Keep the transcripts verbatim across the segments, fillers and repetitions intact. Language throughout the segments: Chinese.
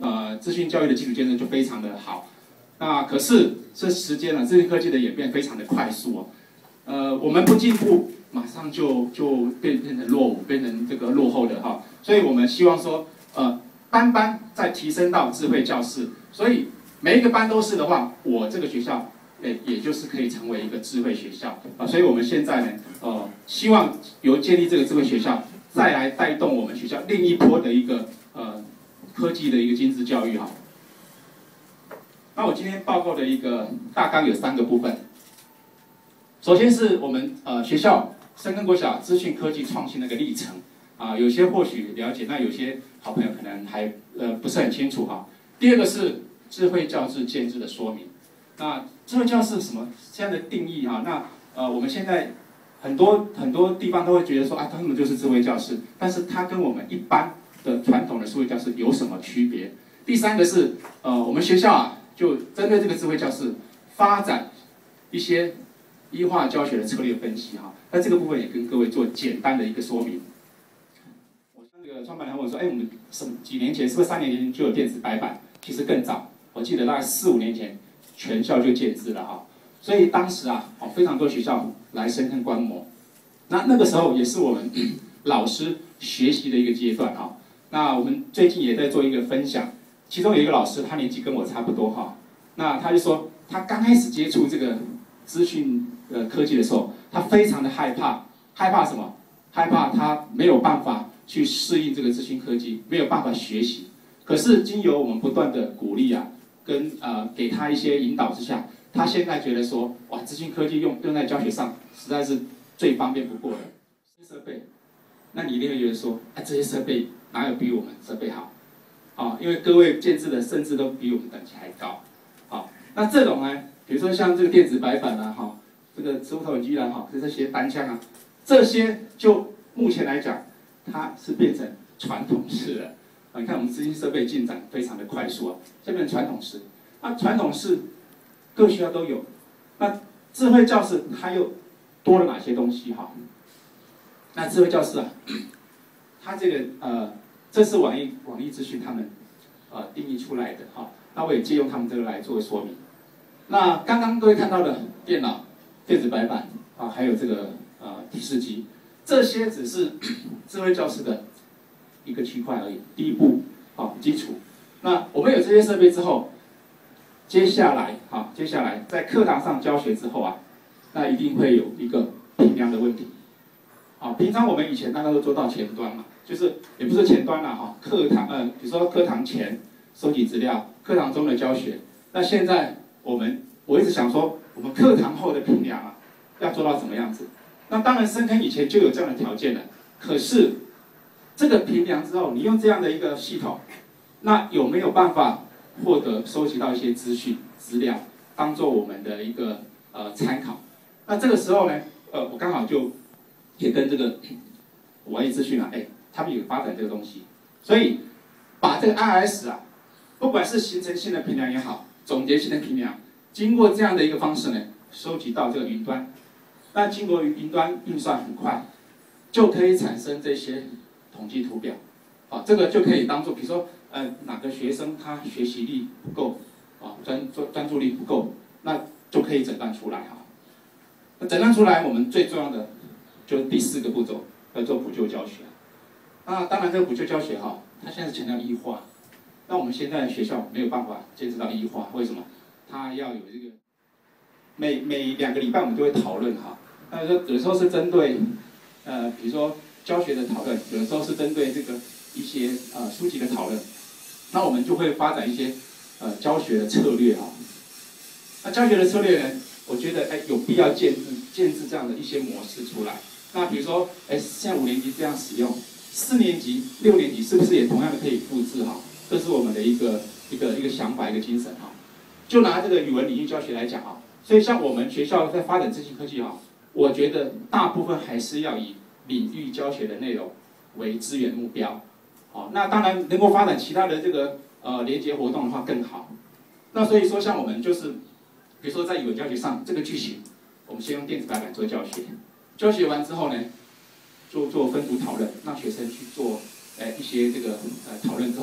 呃资讯教育的基础建设就非常的好。那可是这时间呢，资讯科技的演变非常的快速哦，呃，我们不进步，马上就就变变成落伍，变成这个落后的哈。所以我们希望说，呃，班班再提升到智慧教室，所以每一个班都是的话，我这个学校。 诶，也就是可以成为一个智慧学校啊，所以我们现在呢，呃，希望由建立这个智慧学校，再来带动我们学校另一波的一个呃科技的一个精致教育哈。那我今天报告的一个大纲有三个部分，首先是我们呃学校深耕国小资讯科技创新的一个历程啊，有些或许了解，那有些好朋友可能还呃不是很清楚哈。第二个是智慧教室建制的说明。 那智慧教室什么这样的定义哈？那呃，我们现在很多很多地方都会觉得说啊，他们就是智慧教室，但是它跟我们一般的传统的数位教室有什么区别？第三个是呃，我们学校啊，就针对这个智慧教室发展一些医化教学的策略分析哈。那这个部分也跟各位做简单的一个说明。我那个创办人问我说，哎，我们什么几年前是不是三年前就有电子白板？其实更早，我记得大概四五年前。 全校就建制了哈，所以当时啊，哦非常多学校来深坑观摩，那那个时候也是我们老师学习的一个阶段哈。那我们最近也在做一个分享，其中有一个老师，他年纪跟我差不多哈，那他就说他刚开始接触这个资讯呃科技的时候，他非常的害怕，害怕什么？害怕他没有办法去适应这个资讯科技，没有办法学习。可是经由我们不断的鼓励啊。 跟呃给他一些引导之下，他现在觉得说，哇，资讯科技用用在教学上实在是最方便不过了。设备，那你一定会觉得说，啊，这些设备哪有比我们设备好？啊，因为各位建制的甚至都比我们等级还高。好，那这种呢，比如说像这个电子白板啊，哈，这个磁浮投影机啊，哈，这些单枪啊，这些就目前来讲，它是变成传统式了。 啊，你看我们资讯设备进展非常的快速啊，下面传统式，那传统式各学校都有，那智慧教室它又多了哪些东西哈？那智慧教室啊，它这个呃，这是网易网易资讯他们呃定义出来的哈，那我也借用他们这个来做说明。那刚刚各位看到的电脑、电子白板啊，还有这个呃提示机，这些只是智慧教室的。 一个区块而已，第一步，好基础。那我们有这些设备之后，接下来，好，接下来在课堂上教学之后啊，那一定会有一个评量的问题。好，平常我们以前大家都做到前端嘛，就是也不是前端啦，哈，课堂，呃，比如说课堂前收集资料，课堂中的教学。那现在我们，我一直想说，我们课堂后的评量啊，要做到什么样子？那当然，深坑以前就有这样的条件了，可是。 这个评量之后，你用这样的一个系统，那有没有办法获得收集到一些资讯资料，当做我们的一个呃参考？那这个时候呢，呃，我刚好就也跟这个网易资讯啊，哎，他们有发展这个东西，所以把这个 I S 啊，不管是形成性的评量也好，总结性的评量，经过这样的一个方式呢，收集到这个云端，那经过云端运算很快，就可以产生这些。 统计图表，啊，这个就可以当做，比如说，呃，哪个学生他学习力不够，啊，专专专注力不够，那就可以诊断出来哈。那诊断出来，我们最重要的就是第四个步骤，要做补救教学。那当然，这个补救教学哈，它现在是强调异化，那我们现在学校没有办法坚持到异化，为什么？它要有这个每每两个礼拜我们就会讨论哈，那有有时候是针对，呃，比如说。 教学的讨论，有的时候是针对这个一些呃书籍的讨论，那我们就会发展一些呃教学的策略啊。那教学的策略呢，我觉得哎有必要建制建制这样的一些模式出来。那比如说哎，像五年级这样使用，四年级、六年级是不是也同样的可以复制哈？这是我们的一个一个一个想法一个精神哈。就拿这个语文领域教学来讲啊，所以像我们学校在发展资讯科技哈，我觉得大部分还是要以 领域教学的内容为资源目标，好，那当然能够发展其他的这个呃连接活动的话更好。那所以说，像我们就是，比如说在语文教学上，这个句型，我们先用电子白板做教学，教学完之后呢，就做分组讨论，让学生去做呃一些这个呃讨论之后，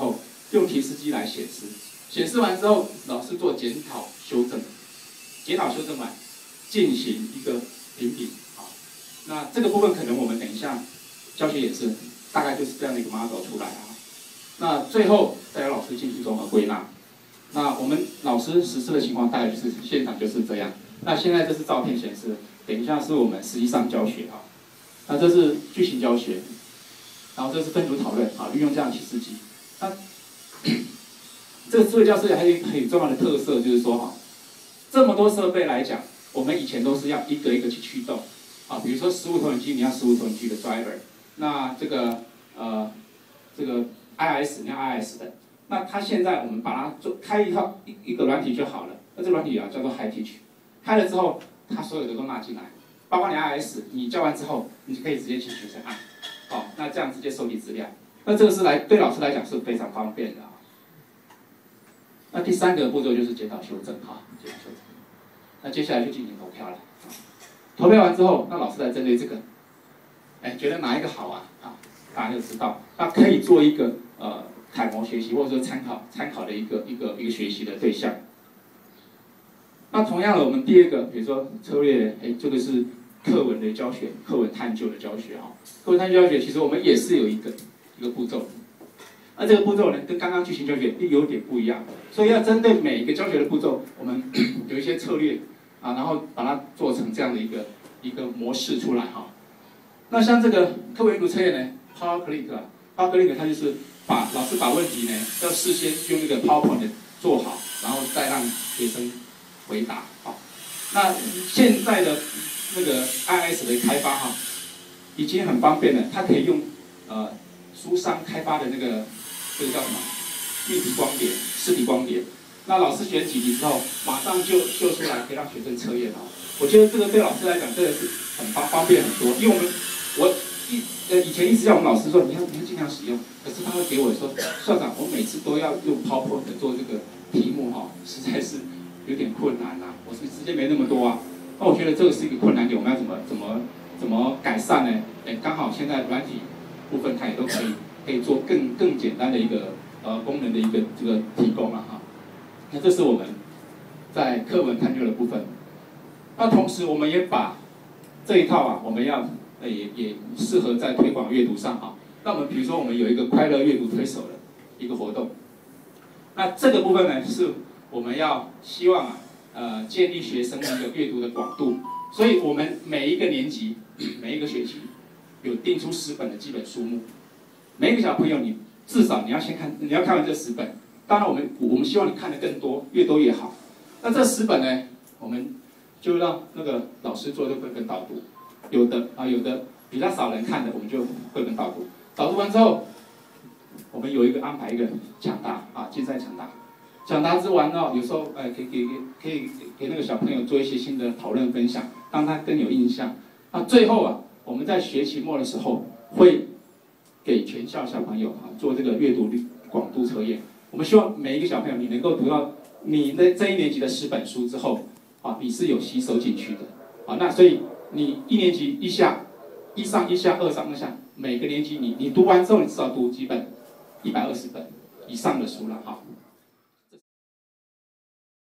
用提示机来显示，显示完之后，老师做检讨修正，检讨修正完，进行一个评比啊。那这个部分可能我们等一下教学演示，大概就是这样的一个 model 出来啊。那最后再由老师进行综合归纳。那我们老师实施的情况大概就是现场就是这样。那现在这是照片显示，等一下是我们实际上教学啊。那这是剧情教学，然后这是分组讨论啊，运用这样的提示机。那这个智慧教室还有一个很重要的特色，就是说哈，这么多设备来讲，我们以前都是要一个一个去驱动啊，比如说实物投影机，你要实物投影机的 driver， 那这个呃这个 I S 你要 I S 的，那它现在我们把它做开一套一一个软体就好了，那这个软体啊叫做 HiTeach， 开了之后，它所有的都纳进来，包括你 I S， 你教完之后，你就可以直接请学生按，哦，那这样直接收集资料，那这个是来对老师来讲是非常方便的啊。那第三个步骤就是检讨修正哈，检讨修正。那接下来就进行投票了。投票完之后，那老师来针对这个，哎，觉得哪一个好啊？啊，大家就知道，那可以做一个呃楷模学习或者说参考参考的一个一个一个学习的对象。那同样的，我们第二个，比如说策略，哎，这个是课文的教学，课文探究的教学哈。课文探究教学其实我们也是有一个一个步骤。那这个步骤呢，跟刚刚剧情教学有点不一样，所以要针对每一个教学的步骤，我们有一些策略啊，然后把它做成这样的一个一个模式出来哈。那像这个课文阅读测验呢 ，Power Click 啊 ，Power Click 它就是把老师把问题呢要事先用那个 PowerPoint 做好，然后再让学生回答好。那现在的那个 I S 的开发哈，已经很方便了，它可以用呃书商开发的那个。这个叫什么？立体光碟、实体光碟。那老师选几题之后，马上就秀出来，可以让学生测验哦。我觉得这个对老师来讲，真的是很方方便很多。因为我们我一呃以前一直叫我们老师说，你要你要尽量使用，可是他会给我说，校长，我每次都要用 PowerPoint 做这个题目哈、哦，实在是有点困难呐、啊。我是时间没那么多啊。那我觉得这个是一个困难点，我们要怎么怎么怎么改善呢？哎，刚好现在软体部分它也都可以。可以做更更简单的一个呃功能的一个这个提供了哈，那这是我们在课文探究的部分。那同时我们也把这一套啊，我们要呃也也适合在推广阅读上哈。那我们比如说我们有一个快乐阅读推手的一个活动，那这个部分呢是我们要希望啊呃建立学生的一个阅读的广度，所以我们每一个年级每一个学期有定出十本的基本书目。每一个小朋友，你至少你要先看，你要看完这十本。当然，我们我们希望你看的更多，越多越好。那这十本呢，我们就让那个老师做这个绘本导读。有的啊，有的比较少人看的，我们就绘本导读。导读完之后，我们有一个安排一个抢答啊，竞赛抢答。抢答之完呢，有时候哎，可以给可以给那个小朋友做一些新的讨论分享，让他更有印象。那最后啊，我们在学期末的时候会。给全校小朋友啊做这个阅读广度测验，我们希望每一个小朋友你能够读到你的这一年级的十本书之后，啊，你是有吸收进去的，啊，那所以你一年级一下，一上一下，二上二下，每个年级你你读完之后，你至少读几本，一百二十本以上的书了哈。